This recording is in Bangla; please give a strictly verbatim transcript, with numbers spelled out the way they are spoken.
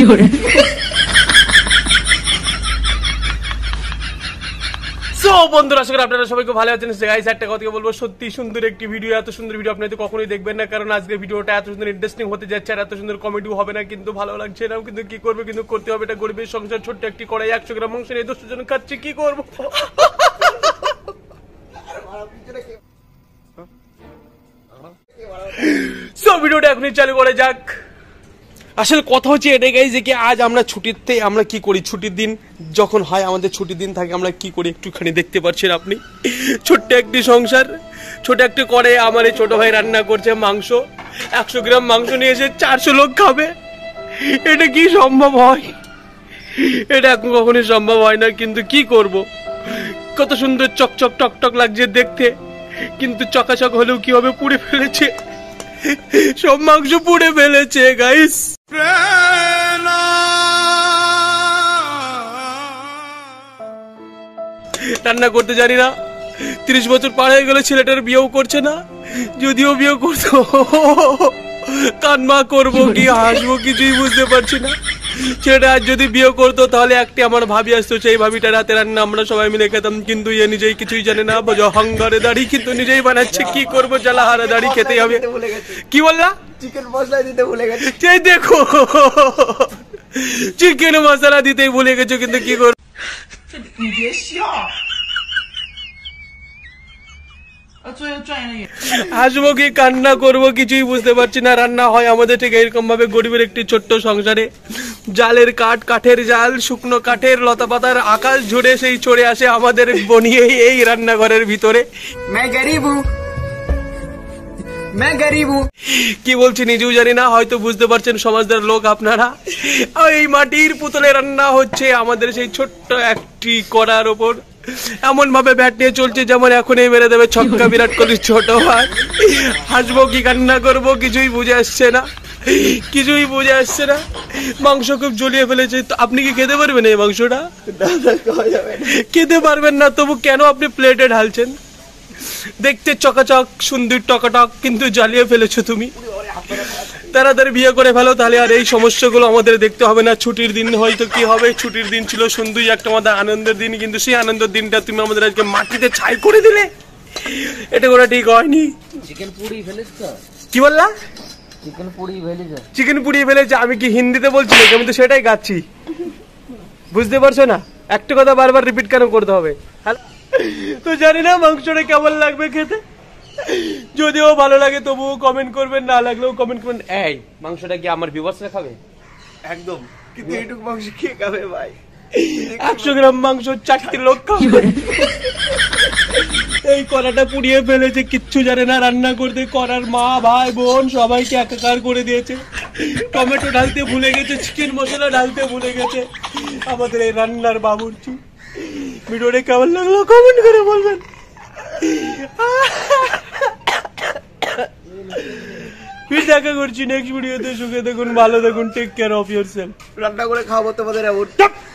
বন্ধুরা আশা করি আপনারা সবাইকে ভালো আছেন। গাইস একটা কথা বলবো, সত্যি সুন্দর একটি ভিডিও, এত সুন্দর ভিডিও আপনারা কখনোই দেখবেন না, কারণ আজকে ভিডিওটা এত সুন্দর ইন্টারেস্টিং হতে যাচ্ছে আর এত সুন্দর কমেডিও হবে না, কিন্তু ভালো লাগছে না, কিন্তু কি করবে, কিন্তু করতে হবে। এটা গরিবের সংসার, ছোট্ট একটি কড়াই একশো গ্রাম মাংস নিয়ে দশটা জন খাচ্ছে, কি করবো। সব ভিডিওটা এখনই চালু করে যাক। আসলে কথা হচ্ছে এটাই গাইস যে কি আজ আমরা ছুটিতে আমরা কি করি, ছুটির দিন যখন হয় আমাদের ছুটির দিন থাকে আমরা কি করি একটুখানি দেখতে পাচ্ছেন আপনি। ছোট্ট একটি সংসার, ছোট একটি করে আমার এই ছোট ভাই রান্না করছে মাংস, একশো গ্রাম মাংস নিয়ে এসে চারশো লোক খাবে। এটা কি সম্ভব হয়? এটা এখন কখনোই সম্ভব হয় না, কিন্তু কি করব। কত সুন্দর চকচক টকটক লাগছে দেখতে, কিন্তু চকাচক হলেও কি হবে, পুড়ে ফেলেছে, সব মাংস পুড়ে ফেলেছে গাইস। রান্না করতে জানি না, তিরিশ বছর পার হয়ে গেলে ছেলেটার বিয়েও করছে না, যদিও বিয়ে করতো কান্না করবো কি হাসবো কিছুই বুঝতে পারছি না। ছেলেটা আজ যদি বিয়ে করতো তাহলে একটি আমার ভাবি আসতো, সেই ভাবিটার হাতে রান্না আমরা সবাই মিলে খেতাম, কিন্তু এ নিজেই কিছুই জানে না, হাঙ্গারে দাড়ি কিন্তু নিজেই বানাচ্ছে, কি করবো, জ্বালা হারে দাড়ি খেতে হবে। কি বললা? চিকেন মশলা দিতে ভুলে গেছে। সেই দেখো চিকেন মশলা দিতেই ভুলে গেছো, কিন্তু কি করবো। হাসবো কি কান্না করবো কিছুই বুঝতে পারছি না। রান্না হয় আমাদের ঠিক এরকম ভাবে গরিবের একটি ছোট্ট সংসারে, জালের কাঠ, কাঠের জাল, শুকনো কাঠের লতা পাতার আকাশ ঝরে সেই চড়ে আসে আমাদের বনিয়ে এই রান্নাঘরের ভিতরে। কি বলছি নিজেও জানি না, হয়তো বুঝতে পারছেন সমাজদার লোক আপনারা। এই মাটির পুতুলে রান্না হচ্ছে আমাদের সেই ছোট্ট একটি কড়ার ওপর, এমন ভাবে ব্যাট নিয়ে চলছে যেমন এখনই মেরে দেবে ছক্কা বিরাট কোহলির ছোট ভাই। হাসবো কি কান্না করবো কিছুই বুঝে আসছে না, কিছুই বুঝে আসছে না। মাংস খুব জ্বলিয়ে ফেলেছে। আপনি কি খেতে পারবেন এই মাংসটা? খেতে পারবেন না, তবু কেন আপনি প্লেটে ঢালছেন? দেখতে চকাচক সুন্দর টকাটক, কিন্তু জ্বালিয়ে ফেলেছো তুমি। তাড়াতাড়ি বিয়ে করে ফেলো, তাহলে আর এই সমস্যাগুলো আমাদের দেখতে হবে না। ছুটির দিন হয়তো কি হবে, ছুটির দিন ছিল সুন্দরই একটা আমাদের আনন্দের দিন, কিন্তু সেই আনন্দের দিনটা তুমি আমাদের আজকে মাটিতে ছাই করে দিলে। এটা করা ঠিক হয়নি। চিকেন পুড়ি ফেলেছো? কি বললা? চিকেন পুড়ি ফেলেছো? চিকেন পুড়িয়ে ফেলেছে। আমি কি হিন্দিতে বলছি নাকি? আমি তো সেটাই গাচ্ছি, বুঝতে পারছো না? একটা কথা বারবার রিপিট কেন করতে হবে? তো জানি না মাংসটা কেমন লাগবে খেতে, যদিও ভালো লাগে তবুও কমেন্ট করবেন, না লাগলেও কমেন্ট করবেন। এই মাংসটা কি আমার ভিউয়ার্সরা খাবে? একদম, কিন্তু এইটুকু মাংস কে খাবে ভাই? একশো গ্রাম মাংস চারটি লোক খাবে। এই কড়াটা পুড়িয়ে ফেলেছে, কিচ্ছু জানে না রান্না করতে। কড়ার মা ভাই বোন সবাইকে একাকার করে দিয়েছে। টমেটো ঢালতে ভুলে গেছে, চিকেন মশলা ঢালতে ভুলে গেছে আমাদের এই রান্নার বাবুর্চি। ভিডিওটা কেমন লাগলো কমেন্ট করে বলবেন। ফির দেখা করছি নেক্সট ভিডিওতে। সুখে দেখুন, ভালো দেখুন, টেক কেয়ার অফ ইয়োরসেলফ। রান্না করে খাওয়াবো তোমাদের এমন।